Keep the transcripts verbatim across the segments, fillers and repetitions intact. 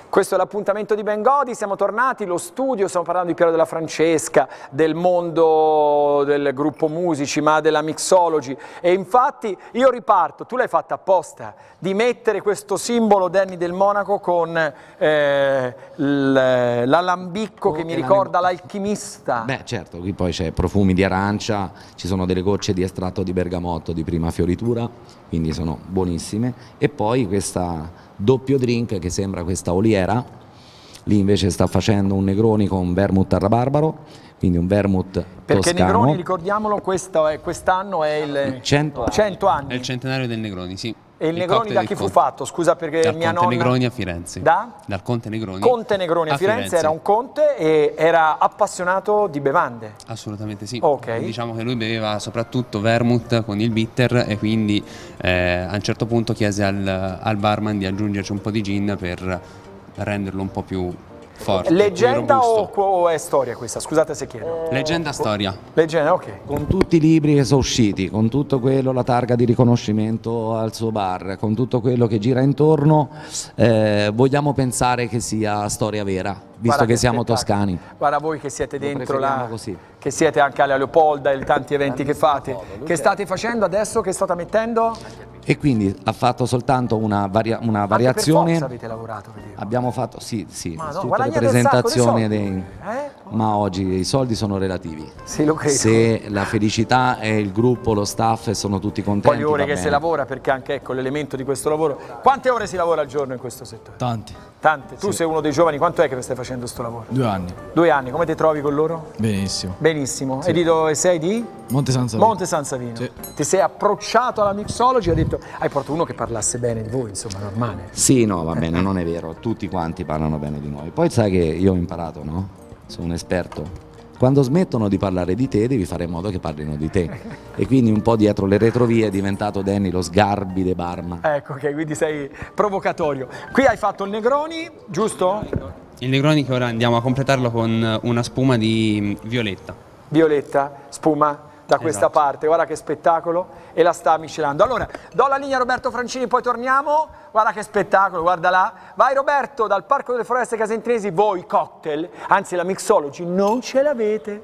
Questo è l'appuntamento di Bengodi, siamo tornati, lo studio, stiamo parlando di Piero della Francesca, del mondo del gruppo musici, ma della mixology, e infatti io riparto, tu l'hai fatta apposta, di mettere questo simbolo Danny del Monaco con eh, l'alambicco oh, che mi ricorda l'alchimista. Beh certo, qui poi c'è profumi di arancia, ci sono delle gocce di estratto di bergamotto di prima fioritura, quindi sono buonissime, e poi questa doppio drink che sembra questa oliera, lì invece sta facendo un Negroni con vermouth al rabarbaro, quindi un vermouth perché toscano. Negroni, ricordiamolo, quest'anno è il cento anni. È il centenario del Negroni, sì. E il, il Negroni da chi fu fatto? Scusa, perché dal mia Conte nonna... Negroni a Firenze. Da? Dal Conte Negroni. Conte Negroni a, a Firenze, Firenze, era un conte e era appassionato di bevande. Assolutamente sì. Okay. Diciamo che lui beveva soprattutto vermouth con il bitter e quindi eh, a un certo punto chiese al, al barman di aggiungerci un po' di gin per renderlo un po' più forte. Leggenda o, o è storia questa? Scusate se chiedo. Leggenda, storia. Leggenda, ok. Con tutti i libri che sono usciti, con tutto quello, la targa di riconoscimento al suo bar, con tutto quello che gira intorno, eh, vogliamo pensare che sia storia vera, visto Guarda che, che siamo spettacolo. toscani. Guarda voi che siete Lo dentro la... così. Che siete anche alla Leopolda e tanti eventi che fate. Che state facendo adesso? Che state mettendo? E quindi ha fatto soltanto una, varia, una variazione. Anche per Fox avete lavorato, vedevo. Abbiamo fatto, sì, sì, ma no, tutte le presentazioni dei, eh? ma oggi i soldi sono relativi. Sì, lo credo. Se la felicità è il gruppo, lo staff e sono tutti contenti. Poi le ore che bene. si lavora, perché anche ecco l'elemento di questo lavoro. Quante ore si lavora al giorno in questo settore? Tanti. Tante. Tu sì. sei uno dei giovani, quanto è che stai facendo questo lavoro? Due anni. Due anni, come ti trovi con loro? Benissimo. Benissimo. Sì. E di dove sei di? Monte San Savino. Monte San Savino. Sì. Ti sei approcciato alla mixology e hai detto, hai portato uno che parlasse bene di voi, insomma, normale. Sì, no, va bene, non è vero, tutti quanti parlano bene di noi. Poi sai che io ho imparato, no? Sono un esperto. Quando smettono di parlare di te, devi fare in modo che parlino di te. E quindi un po' dietro le retrovie è diventato Danny lo Sgarbi de Barma. Ecco, ok, quindi sei provocatorio. Qui hai fatto il Negroni, giusto? Il Negroni che ora andiamo a completarlo con una spuma di violetta. Violetta, spuma da questa esatto. parte, guarda che spettacolo, e la sta miscelando. Allora, do la linea a Roberto Francini, poi torniamo, guarda che spettacolo, guarda là. Vai Roberto, dal Parco delle Foreste Casentresi, voi cocktail, anzi la mixology non ce l'avete.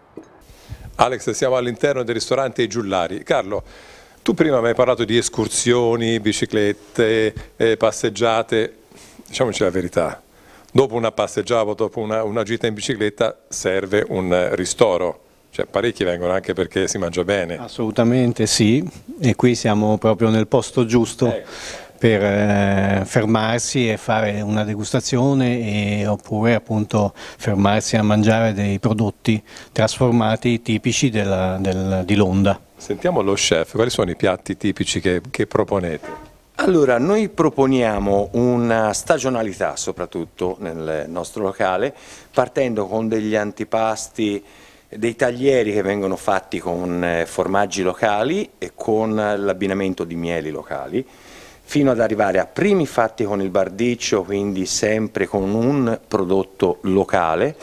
Alex, siamo all'interno del ristorante I Giullari. Carlo, tu prima mi hai parlato di escursioni, biciclette, eh, passeggiate, diciamoci la verità, dopo una passeggiata, dopo una, una gita in bicicletta serve un ristoro. Cioè, parecchi vengono anche perché si mangia bene. Assolutamente sì, e qui siamo proprio nel posto giusto ecco. per eh, fermarsi e fare una degustazione e, oppure appunto fermarsi a mangiare dei prodotti trasformati tipici della, del, di Londa. Sentiamo lo chef, quali sono i piatti tipici che, che proponete? Allora, noi proponiamo una stagionalità soprattutto nel nostro locale, partendo con degli antipasti, dei taglieri che vengono fatti con formaggi locali e con l'abbinamento di mieli locali, fino ad arrivare a primi fatti con il bardiccio, quindi sempre con un prodotto locale,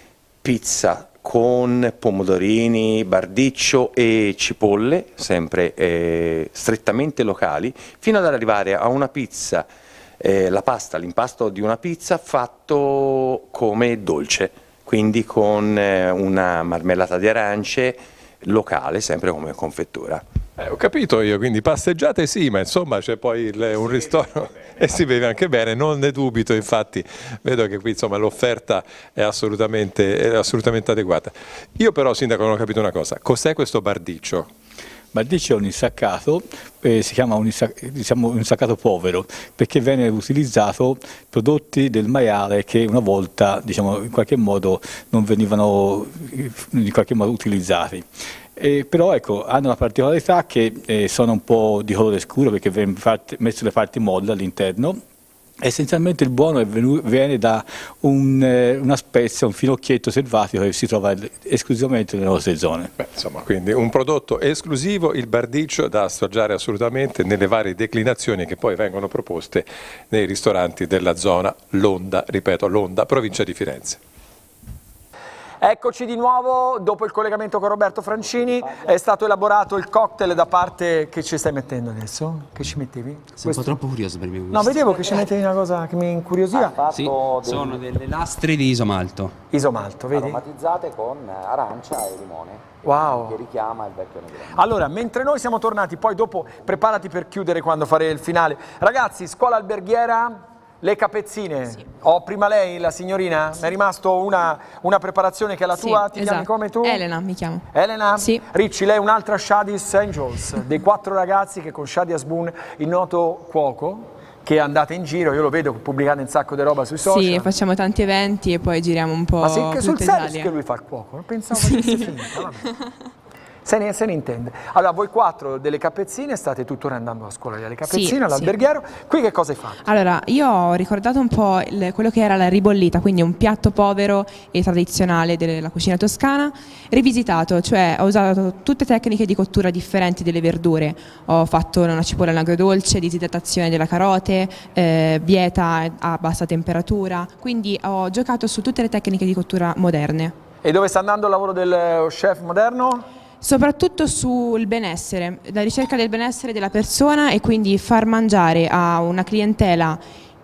pizza con pomodorini, bardiccio e cipolle, sempre eh, strettamente locali, fino ad arrivare a una pizza, eh, la pasta, l'impasto di una pizza fatto come dolce. Quindi con una marmellata di arance locale, sempre come confettura. Eh, ho capito io, quindi passeggiate sì, ma insomma c'è poi il, un ristoro e si beve anche bene, non ne dubito, infatti vedo che qui l'offerta è assolutamente, è assolutamente adeguata. Io però, Sindaco, non ho capito una cosa, cos'è questo bardiccio? Bardiccio è un insaccato, eh, si chiama un, insaccato, diciamo, un insaccato povero, perché viene utilizzato prodotti del maiale che una volta, diciamo, in qualche modo non venivano in qualche modo utilizzati. Eh, però ecco, hanno la particolarità che eh, sono un po' di colore scuro perché viene messo le parti molle all'interno. Essenzialmente il buono è venu, viene da un, eh, una spezia, un finocchietto selvatico che si trova esclusivamente nelle nostre zone. Beh, insomma, quindi un prodotto esclusivo, il bardiccio, da assaggiare assolutamente nelle varie declinazioni che poi vengono proposte nei ristoranti della zona Londa, ripeto, Londa, provincia di Firenze. Eccoci di nuovo, dopo il collegamento con Roberto Francini, è stato elaborato il cocktail da parte... Che ci stai mettendo adesso? Che ci mettevi? Sono Questo? un po' troppo curioso per il mio gusto. No, vedevo che ci mettevi una cosa che mi incuriosiva. Sì, sono delle lastre di isomalto. Isomalto, vedi? Aromatizzate con arancia e limone. Wow. Che richiama il vecchio Negroni. Allora, mentre noi siamo tornati, poi dopo preparati per chiudere quando farei il finale. Ragazzi, scuola alberghiera... Le capezzine, sì. Ho prima lei, la signorina, mi è rimasto una, una preparazione che è la sì, tua, ti esatto. chiami come tu? Elena mi chiamo. Elena? Sì. Ricci, lei è un'altra Shadi's Angels, dei quattro ragazzi che con Shadi Asbun, il noto cuoco, che andate in giro, io lo vedo, pubblicate un sacco di roba sui social. Sì, facciamo tanti eventi e poi giriamo un po'. Ma sì, che sul serio serio che lui fa il cuoco, non pensavo sì. Fosse finita, vabbè. Se ne, se ne intende. Allora, voi quattro delle capezzine state tuttora andando a scuola delle capezzine, sì, all'alberghiero. Sì. Qui che cosa hai fatto? Allora, io ho ricordato un po' il, quello che era la ribollita, quindi un piatto povero e tradizionale della cucina toscana, rivisitato, cioè ho usato tutte tecniche di cottura differenti delle verdure. Ho fatto una cipolla in agrodolce, disidratazione della carote, eh, bieta a bassa temperatura, quindi ho giocato su tutte le tecniche di cottura moderne. E dove sta andando il lavoro del chef moderno? Soprattutto sul benessere, la ricerca del benessere della persona e quindi far mangiare a una clientela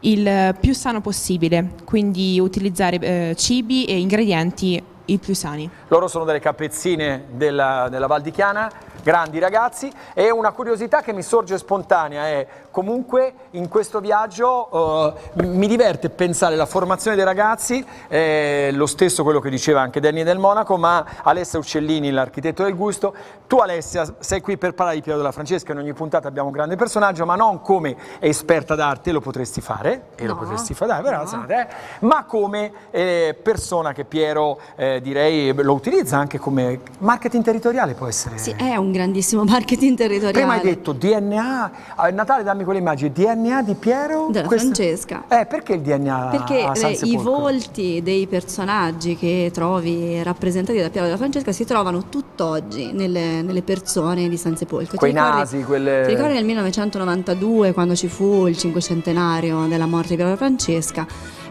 il più sano possibile, quindi utilizzare eh, cibi e ingredienti il più sani. Loro sono delle capezzine della, della Val di Chiana, grandi ragazzi, e una curiosità che mi sorge spontanea è comunque in questo viaggio uh, mi diverte pensare la formazione dei ragazzi, eh, lo stesso quello che diceva anche Danny del Monaco, ma Alessia Uccellini, l'architetto del gusto. Tu Alessia sei qui per parlare di Piero della Francesca, in ogni puntata abbiamo un grande personaggio, ma non come esperta d'arte, lo potresti fare, e no, lo potresti fare, dai, no. eh, ma come eh, persona che Piero eh, direi lo utilizza anche come marketing territoriale, può essere. Sì, è un grandissimo marketing territoriale. Prima hai detto D N A, a Natale dammi quell'immagine, D N A di Piero? Della Questo... Francesca. Eh, perché il D N A Perché a San le, i volti dei personaggi che trovi rappresentati da Piero della Francesca si trovano tutt'oggi nelle, nelle persone di San Sepolcro. Quei ti ricordi, nasi, quelle... Ti ricordi nel millenovecentonovantadue, quando ci fu il cinquecentenario della morte di Piero della Francesca?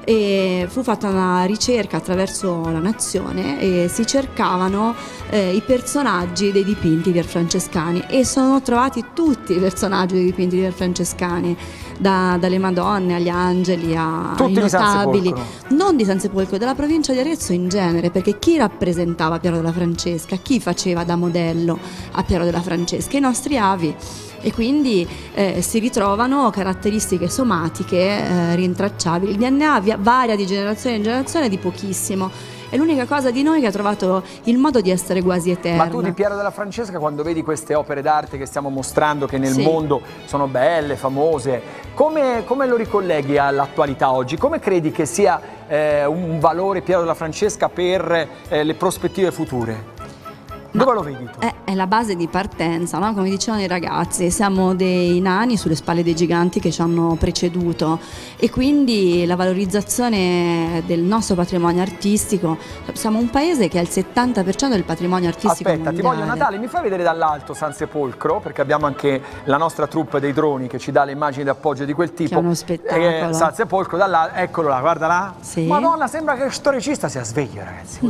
E fu fatta una ricerca attraverso la nazione e si cercavano eh, i personaggi dei dipinti pierfrancescani, e sono trovati tutti i personaggi dei dipinti pierfrancescani, da, dalle Madonne agli angeli ai tutti notabili, di non di San Sepolcro, della provincia di Arezzo in genere, perché chi rappresentava Piero della Francesca, chi faceva da modello a Piero della Francesca? I nostri avi. E quindi eh, si ritrovano caratteristiche somatiche eh, rintracciabili. Il D N A varia di generazione in generazione di pochissimo. È l'unica cosa di noi che ha trovato il modo di essere quasi eterna. Ma tu di Piero della Francesca, quando vedi queste opere d'arte che stiamo mostrando, che nel sì. mondo sono belle, famose, come, come lo ricolleghi all'attualità oggi? Come credi che sia eh, un valore Piero della Francesca per eh, le prospettive future? Ma dove lo vedi tu? È, è la base di partenza, no? Come dicevano i ragazzi, siamo dei nani sulle spalle dei giganti che ci hanno preceduto, e quindi la valorizzazione del nostro patrimonio artistico. Siamo un paese che ha il settanta per cento del patrimonio artistico Aspetta, mondiale. ti voglio Natale, mi fai vedere dall'alto San Sepolcro, perché abbiamo anche la nostra troupe dei droni che ci dà le immagini d'appoggio di quel tipo. Che è uno spettacolo. Eh, San Sepolcro, dall'alto, eccolo là, guarda là. Sì. Madonna, sembra che il storicista sia sveglio, ragazzi.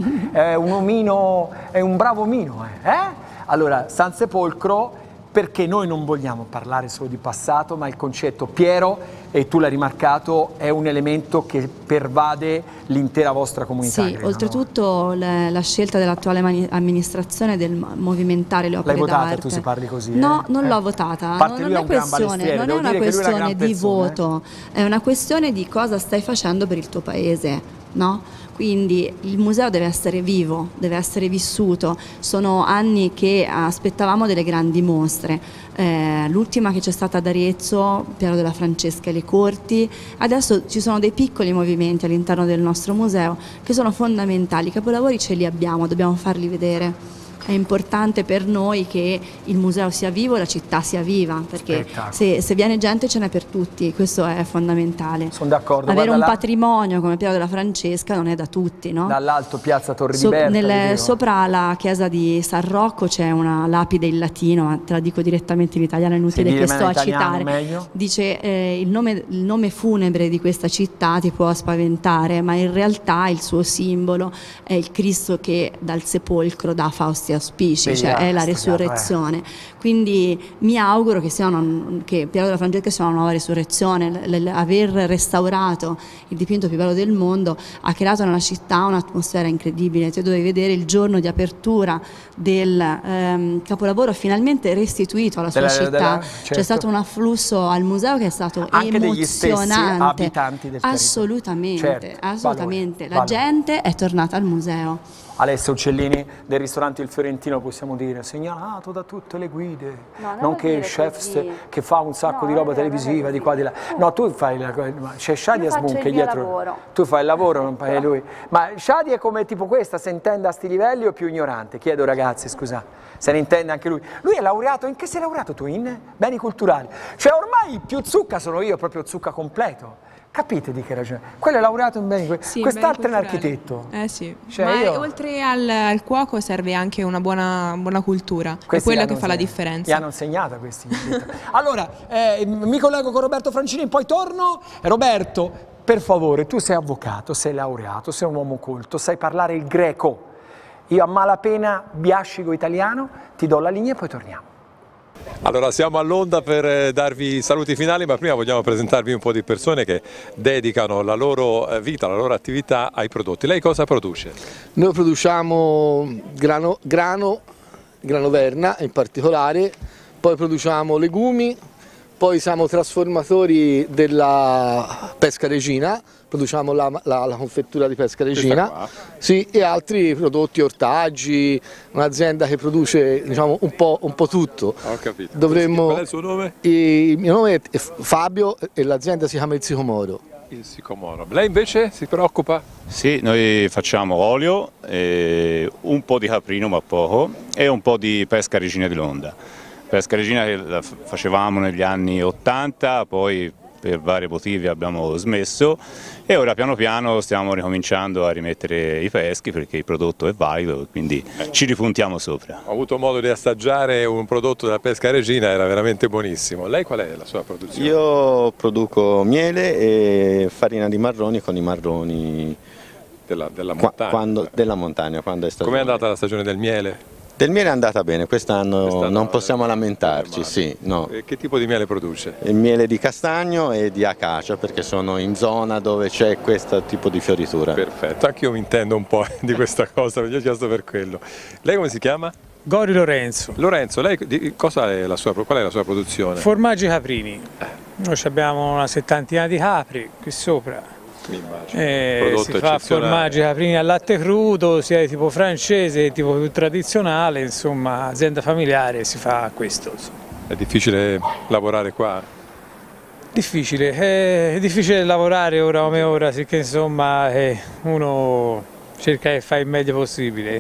È un omino, è un bravo omino, eh? eh? Allora, San Sepolcro, perché noi non vogliamo parlare solo di passato, ma il concetto Piero, e tu l'hai rimarcato, è un elemento che pervade l'intera vostra comunità. Sì, credo, oltretutto no? le, la scelta dell'attuale amministrazione del movimentare le opere d'arte. L'hai votata, d'arte. tu si parli così? No, eh? non eh. l'ho votata, non, non, è questione, non è una questione di voto, eh? È una questione di cosa stai facendo per il tuo paese, no? Quindi il museo deve essere vivo, deve essere vissuto. Sono anni che aspettavamo delle grandi mostre. Eh, l'ultima che c'è stata ad Arezzo, Piero della Francesca e le Corti. Adesso ci sono dei piccoli movimenti all'interno del nostro museo che sono fondamentali. I capolavori ce li abbiamo, dobbiamo farli vedere. è importante per noi che il museo sia vivo e la città sia viva, perché se, se viene gente ce n'è per tutti, questo è fondamentale. Sono d'accordo. Avere Guarda un là, patrimonio come Piero della Francesca non è da tutti, no? Dall'alto piazza Torre So, di Berta. nel, sopra la chiesa di San Rocco c'è una lapide in latino, ma te la dico direttamente in italiano, è inutile che sto a citare. Meglio. Dice eh, il, nome, il nome funebre di questa città ti può spaventare, ma in realtà il suo simbolo è il Cristo che dal sepolcro dà Fausti auspici, cioè è la resurrezione. Eh. Quindi mi auguro che, sia una, che Piero della Francesca sia una nuova resurrezione. L- l- aver restaurato il dipinto più bello del mondo ha creato nella città un'atmosfera incredibile. Tu dovevi vedere il giorno di apertura del ehm, capolavoro finalmente restituito alla sua della, città. Della, certo. C'è stato un afflusso al museo che è stato anche emozionante. Degli stessi abitanti del assolutamente, certo. assolutamente. Valore, la valore. gente è tornata al museo. Alessia Uccellini del ristorante Il Fiorentino, possiamo dire, segnalato da tutte le guide, no, nonché chef che fa un sacco no, di roba televisiva di qua di là. No, tu fai la c'è Shadi Asmun che dietro. Lavoro. Tu fai il lavoro, non fai lui. Ma Shadi è come tipo questa, se intende a sti livelli o più ignorante? Chiedo ragazzi, scusa, se ne intende anche lui. Lui è laureato, in che sei laureato tu? In beni culturali. Cioè ormai più zucca sono io, proprio zucca completo. Capite di che ragione? Quello è laureato in beni, sì, quest'altro è un architetto. Eh sì, cioè ma io... oltre al, al cuoco serve anche una buona, buona cultura, questi è quella che fa la differenza. Li hanno insegnata questi. Allora, eh, mi collego con Roberto Francini, poi torno. Roberto, per favore, tu sei avvocato, sei laureato, sei un uomo colto, sai parlare il greco. Io a malapena biascico italiano, ti do la linea e poi torniamo. Allora siamo all'onda per darvi i saluti finali, ma prima vogliamo presentarvi un po' di persone che dedicano la loro vita, la loro attività ai prodotti. Lei cosa produce? Noi produciamo grano, grano, grano verna in particolare, poi produciamo legumi, poi siamo trasformatori della pesca regina, produciamo la, la, la confettura di pesca regina, sì, e altri prodotti, ortaggi, un'azienda che produce diciamo, un, po', un po' tutto. Ho capito. Dovremmo, qual è il suo nome? Il mio nome è Fabio e l'azienda si chiama Il Sicomoro. Il Sicomoro. Lei invece si preoccupa? Sì, noi facciamo olio, eh, un po' di caprino ma poco e un po' di pesca regina di Londra. Pesca regina che la facevamo negli anni ottanta, poi per vari motivi abbiamo smesso e ora piano piano stiamo ricominciando a rimettere i peschi perché il prodotto è valido, quindi ci ripuntiamo sopra. Ho avuto modo di assaggiare un prodotto della pesca regina, era veramente buonissimo. Lei qual è la sua produzione? Io produco miele e farina di marroni con i marroni della, della montagna. Quando, della montagna, quando è stagione. Com'è andata la stagione del miele? Del miele è andata bene, quest'anno Quest non possiamo lamentarci, sì, no. E che tipo di miele produce? Il miele di castagno e di acacia, perché sono in zona dove c'è questo tipo di fioritura. Perfetto, anche io mi intendo un po' di questa cosa, mi ho chiesto per quello. Lei come si chiama? Gori Lorenzo. Lorenzo, lei di, cosa è la sua, qual è la sua produzione? Formaggi caprini. Noi abbiamo una settantina di capri qui sopra. Eh, si fa formaggi caprini al latte crudo, sia di tipo francese che tipo più tradizionale, insomma azienda familiare si fa questo. È difficile lavorare qua? Difficile, è difficile lavorare ora come ora, sicché insomma eh, uno cerca di fare il meglio possibile.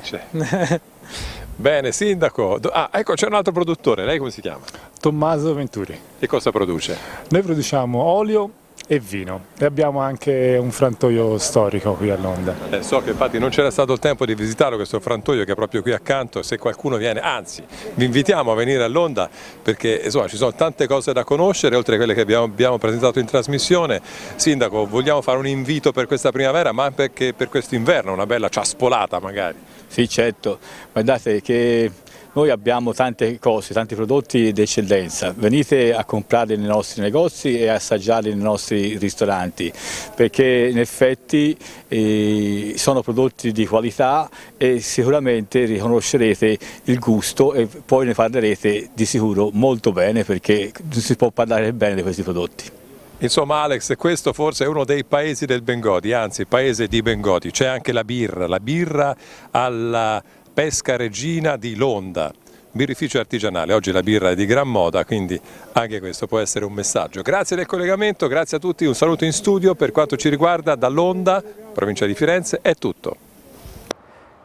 Bene, sindaco. Ah, ecco, c'è un altro produttore, lei come si chiama? Tommaso Venturi. E cosa produce? Noi produciamo olio e vino e abbiamo anche un frantoio storico qui a Londra. Eh, so che infatti non c'era stato il tempo di visitarlo questo frantoio che è proprio qui accanto, e se qualcuno viene, anzi vi invitiamo a venire a Londra perché insomma ci sono tante cose da conoscere oltre a quelle che abbiamo, abbiamo presentato in trasmissione. Sindaco, vogliamo fare un invito per questa primavera ma anche per questo inverno, una bella ciaspolata magari. Sì, certo, guardate che noi abbiamo tante cose, tanti prodotti d'eccellenza, venite a comprarli nei nostri negozi e assaggiarli nei nostri ristoranti, perché in effetti eh, sono prodotti di qualità e sicuramente riconoscerete il gusto e poi ne parlerete di sicuro molto bene, perché si può parlare bene di questi prodotti. Insomma Alex, questo forse è uno dei paesi del Bengodi, anzi paese di Bengodi, c'è anche la birra, la birra alla Pesca Regina di Londra, birrificio artigianale. Oggi la birra è di gran moda, quindi anche questo può essere un messaggio. Grazie del collegamento, grazie a tutti, un saluto in studio. Per quanto ci riguarda da Londra, provincia di Firenze, è tutto.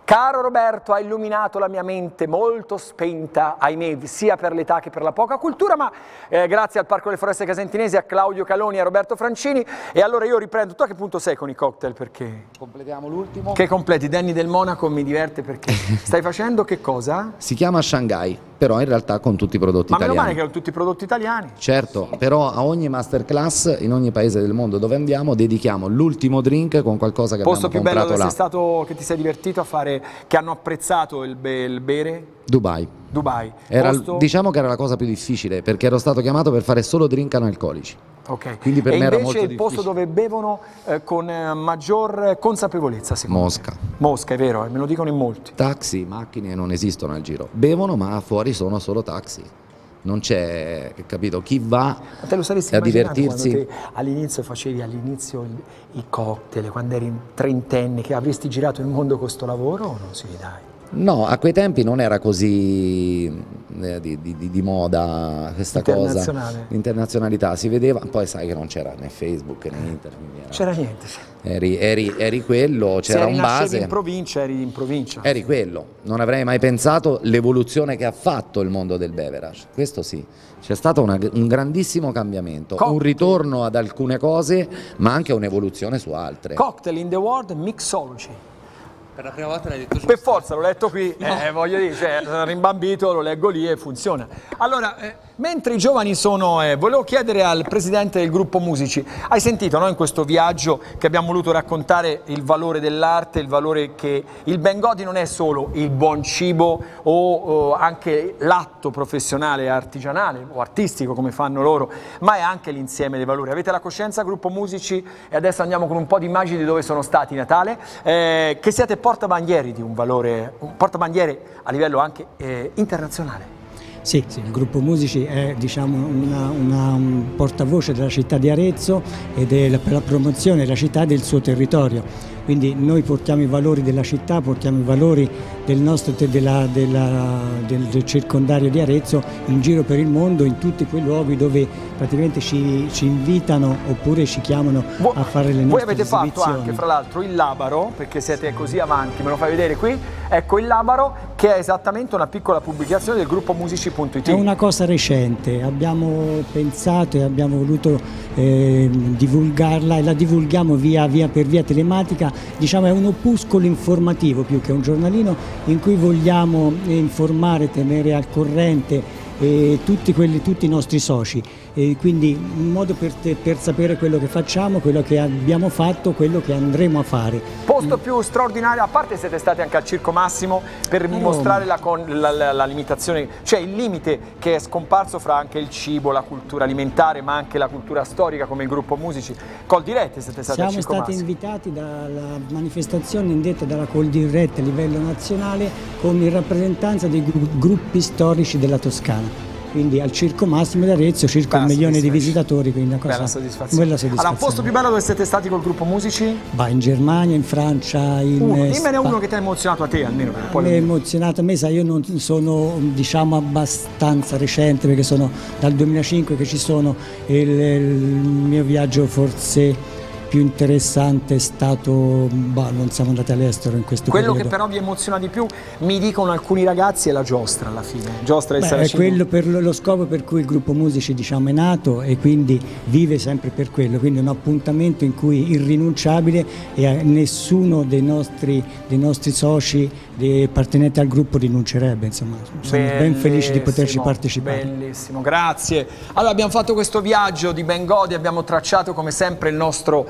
Caro Roberto, ha illuminato la mia mente molto spenta, ahimè, sia per l'età che per la poca cultura, ma eh, grazie al Parco delle Foreste Casentinesi, a Claudio Caloni e a Roberto Francini. E allora io riprendo. Tu a che punto sei con i cocktail? Perché? Completiamo l'ultimo. Che completi? Danny del Monaco mi diverte perché stai facendo che cosa? Si chiama Shanghai, però in realtà con tutti i prodotti ma italiani. Ma meno male che con tutti i prodotti italiani. Certo, però a ogni masterclass, in ogni paese del mondo dove andiamo, dedichiamo l'ultimo drink con qualcosa che Posto abbiamo più bello comprato dove là. sei stato, che ti sei divertito a fare, che hanno apprezzato il, be il bere? Dubai. Dubai. Era, Posto... Diciamo che era la cosa più difficile, perché ero stato chiamato per fare solo drink analcolici. Ok. Quindi per e me era invece molto il posto difficile. dove bevono eh, con eh, maggior consapevolezza, secondo Mosca. me. Mosca, è vero, eh, me lo dicono in molti. Taxi, macchine non esistono al giro. Bevono, ma fuori sono solo taxi. Non c'è, capito, chi va Ma te lo saresti a immaginato divertirsi. quando te all'inizio facevi all'inizio i, i cocktail, quando eri trentenne, che avresti girato il mondo con sto lavoro o no? Sì, dai. No, a quei tempi non era così eh, di, di, di moda questa cosa, l'internazionalità, si vedeva, poi sai che non c'era né Facebook né internet. C'era niente. Eri, eri, eri quello, c'era un base. Se in provincia, eri in provincia. Eri quello, non avrei mai pensato l'evoluzione che ha fatto il mondo del beverage, questo sì. C'è stato una, un grandissimo cambiamento, Cocktail. Un ritorno ad alcune cose, ma anche un'evoluzione su altre. Cocktail in the world mixology. Per la prima volta l'hai detto giusto. Per forza, l'ho letto qui, no. eh, voglio dire, cioè, sono rimbambito, lo leggo lì e funziona. Allora, eh, mentre i giovani sono, eh, volevo chiedere al presidente del gruppo Musici, hai sentito, no, in questo viaggio che abbiamo voluto raccontare il valore dell'arte, il valore che il Bengodi non è solo il buon cibo o, o anche l'atto professionale, artigianale o artistico come fanno loro, ma è anche l'insieme dei valori. Avete la coscienza, gruppo Musici? E adesso andiamo con un po' di immagini di dove sono stati i Natale, eh, che siate portabandieri di un valore, un portabandiere a livello anche eh, internazionale. Sì, sì, il gruppo Musici è, diciamo, una, una, un portavoce della città di Arezzo ed è per la promozione della città e del suo territorio. Quindi noi portiamo i valori della città, portiamo i valori del nostro della, della, del, del circondario di Arezzo in giro per il mondo, in tutti quei luoghi dove praticamente ci, ci invitano oppure ci chiamano Vo a fare le nostre Voi avete esibizioni. fatto anche, fra l'altro, il Labaro, perché siete così avanti, me lo fai vedere qui? Ecco, il Labaro, che è esattamente una piccola pubblicazione del gruppo musici punto it. È una cosa recente, abbiamo pensato e abbiamo voluto eh, divulgarla e la divulghiamo via, via per via telematica. Diciamo è un opuscolo informativo più che un giornalino in cui vogliamo informare, tenere al corrente eh, tutti, quelli, tutti i nostri soci. E quindi un modo per, te, per sapere quello che facciamo, quello che abbiamo fatto, quello che andremo a fare. Posto più straordinario, a parte siete stati anche al Circo Massimo per mostrare la, la, la, la limitazione, cioè il limite che è scomparso fra anche il cibo, la cultura alimentare, ma anche la cultura storica come il gruppo Musici. Coldiretti siete stati Siamo al Circo stati Massimo. invitati dalla manifestazione indetta dalla Coldiretti a livello nazionale come rappresentanza dei gruppi storici della Toscana. Quindi al Circo Massimo di Arezzo circa un milione di visitatori, quindi una cosa bella soddisfazione. Bella soddisfazione. Allora, un posto più bello dove siete stati col gruppo Musici? Va in Germania, in Francia, in uno. Dimmene uno che ti ha emozionato a te almeno. Mi è emozionato a me, sai, io non sono, diciamo, abbastanza recente perché sono dal duemilacinque che ci sono, il, il mio viaggio forse più interessante è stato, bah, non siamo andati all'estero in questo quello periodo. Che però vi emoziona di più, mi dicono alcuni ragazzi, è la giostra alla fine. Giostra Beh, è quello per lo scopo per cui il gruppo Musici, diciamo, è nato e quindi vive sempre per quello, quindi è un appuntamento in cui irrinunciabile e nessuno dei nostri, dei nostri soci, dei appartenenti al gruppo rinuncerebbe, insomma, sono ben felici di poterci partecipare. Bellissimo, grazie. Allora abbiamo fatto questo viaggio di Bengodi, abbiamo tracciato come sempre il nostro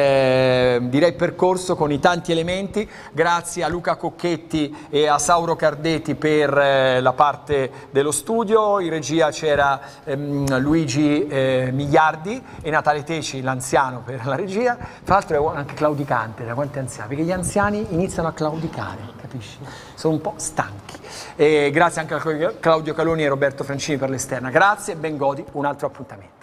Eh, direi percorso con i tanti elementi. Grazie a Luca Cocchetti e a Sauro Cardeti per eh, la parte dello studio. In regia c'era ehm, Luigi eh, Migliardi e Natale Teci, l'anziano, per la regia. Tra l'altro è anche claudicante, da quanti anziani, perché gli anziani iniziano a claudicare, capisci? Sono un po' stanchi. E grazie anche a Claudio Caloni e Roberto Francini per l'esterna. Grazie, Bengodi, un altro appuntamento.